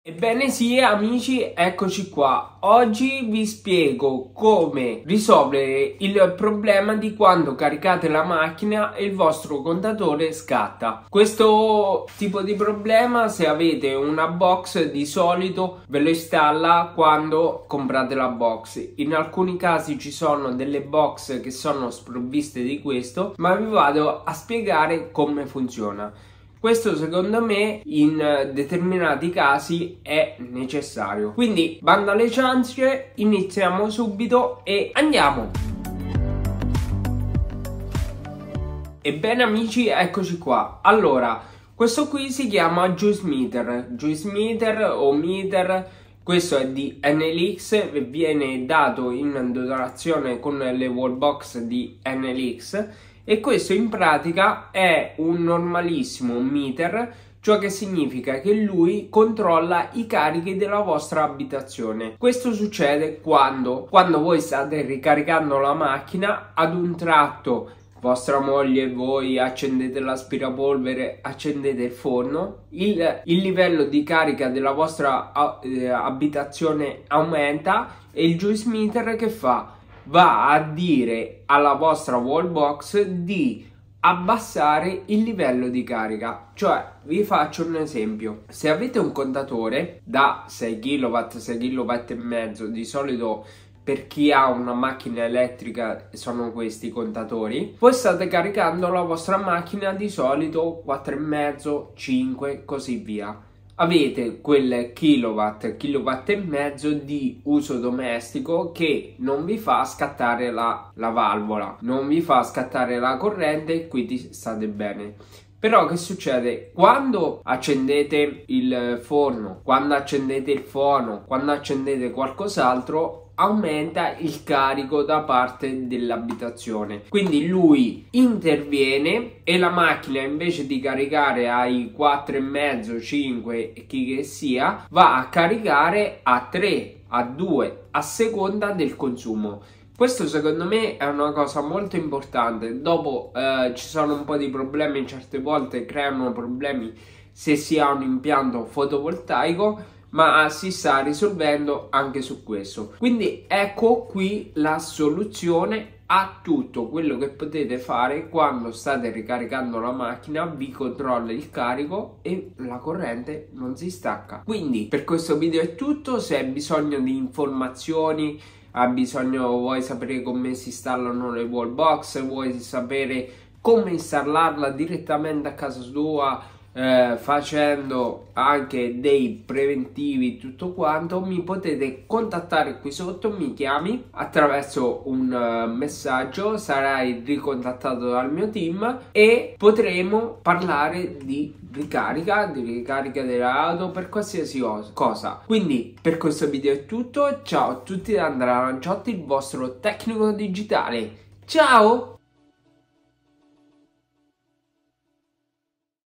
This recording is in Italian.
Ebbene sì amici, eccoci qua. Oggi vi spiego come risolvere il problema di quando caricate la macchina e il vostro contatore scatta. Questo tipo di problema, se avete una box, di solito ve lo installa quando comprate la box. In alcuni casi ci sono delle box che sono sprovviste di questo, ma vi vado a spiegare come funziona. Questo secondo me in determinati casi è necessario. Quindi bando alle ciance, iniziamo subito e andiamo! Ebbene amici, eccoci qua. Allora, questo qui si chiama Juice Meter. Juice Meter o Meter, questo è di NLX, viene dato in dotazione con le wallbox di NLX. E questo in pratica è un normalissimo meter, ciò che significa che lui controlla i carichi della vostra abitazione. Questo succede quando voi state ricaricando la macchina, ad un tratto vostra moglie e voi accendete l'aspirapolvere, accendete il forno, il livello di carica della vostra abitazione aumenta e il juice meter che fa? Va a dire alla vostra wallbox di abbassare il livello di carica. Cioè, vi faccio un esempio: se avete un contatore da 6 kW, 6 kW e mezzo, di solito per chi ha una macchina elettrica sono questi i contatori, voi state caricando la vostra macchina di solito 4,5, 5, così via. Avete quel kilowatt, kilowatt e mezzo di uso domestico che non vi fa scattare la valvola, non vi fa scattare la corrente e quindi state bene. Però che succede? Quando accendete il forno, quando accendete il fono, quando accendete qualcos'altro, aumenta il carico da parte dell'abitazione. Quindi lui interviene e la macchina, invece di caricare ai 4,5, 5, chi che sia, va a caricare a 3, a 2, a seconda del consumo. Questo secondo me è una cosa molto importante. Dopo ci sono un po' di problemi, certe volte creano problemi se si ha un impianto fotovoltaico, ma si sta risolvendo anche su questo. Quindi ecco qui la soluzione a tutto quello che potete fare quando state ricaricando la macchina. Vi controlla il carico e la corrente non si stacca. Quindi per questo video è tutto. Se hai bisogno di informazioni, vuoi sapere come si installano le wallbox, vuoi sapere come installarla direttamente a casa tua, facendo anche dei preventivi, tutto quanto, mi potete contattare qui sotto. Mi chiami attraverso un messaggio, sarai ricontattato dal mio team e potremo parlare di ricarica dell'auto, per qualsiasi cosa. Quindi per questo video è tutto. Ciao a tutti da Andrea Lanciotti, il vostro tecnico digitale. Ciao!